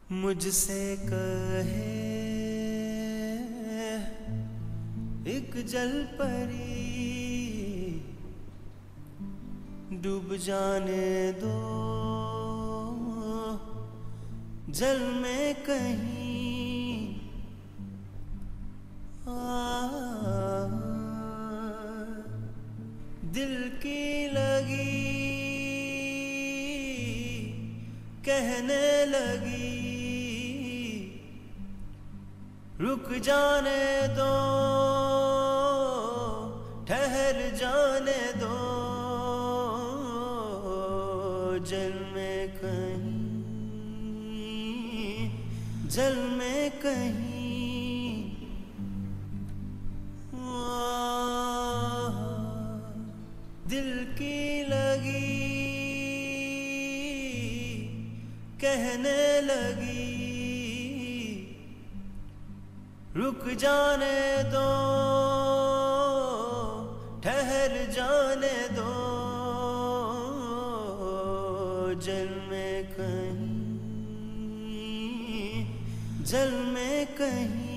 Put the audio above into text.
मुझसे कहे एक जल परी, डूब जाने दो जल में कहीं। दिल की लगी कहने लगी, रुक जाने दो ठहर जाने दो जल में कहीं, जल में कहीं। दिल की लगी कहने लगी, रुक जाने दो ठहर जाने दो जल में कहीं, जल में कहीं।